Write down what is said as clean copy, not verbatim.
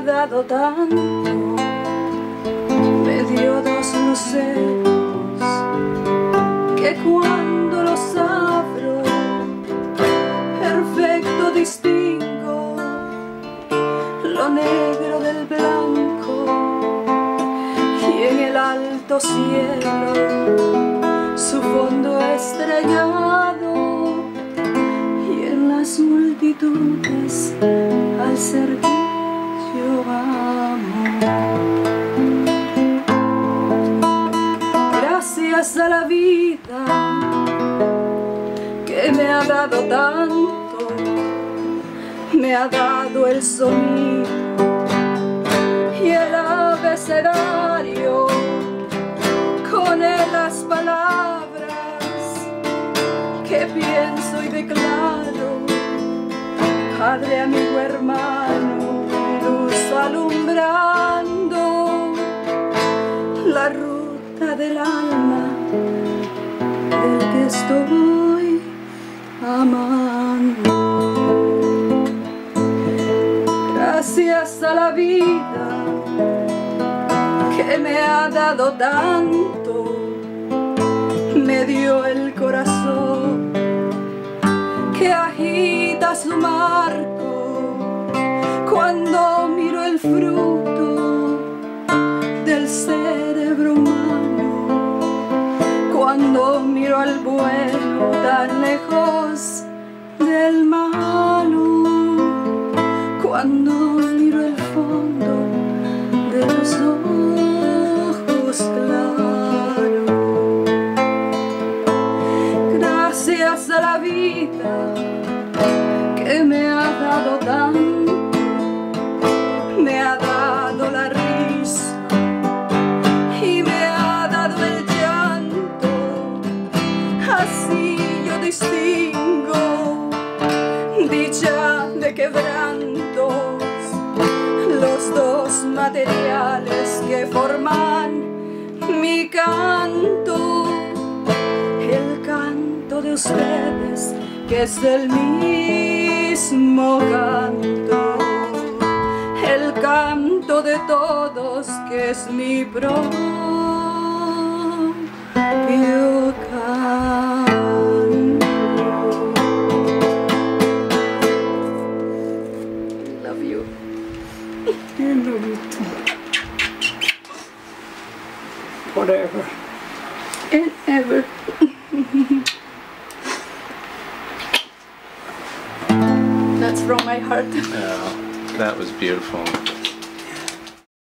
dado tanto, me dio dos luceros que cuando los abro perfecto distingo lo negro del blanco, y en el alto cielo su fondo estrellado, y en las multitudes al servicio amo. Gracias a la vida que me ha dado tanto, me ha dado el sonido y el abecedario, con él las palabras que pienso y declaro. Padre, amigo, hermano, luz alumbrando la ruta del alma del que estoy amando. Gracias a la vida que me ha dado tanto, me dio el corazón que agita su marco cuando miro el fruto del cerebro humano, cuando miro al bueno tan lejos del malo, cuando miro el fondo de los ojos claros. Gracias a la vida que me ha dado tanto, me ha dado la risa y me ha dado el llanto, así yo distingo dicha de quebrantos, los dos materiales que forman mi canto, el canto de ustedes que es el mismo canto, el canto de todos que es mi propio canto. Love you. I love you too. Forever. And ever. That's from my heart. Yeah, that was beautiful.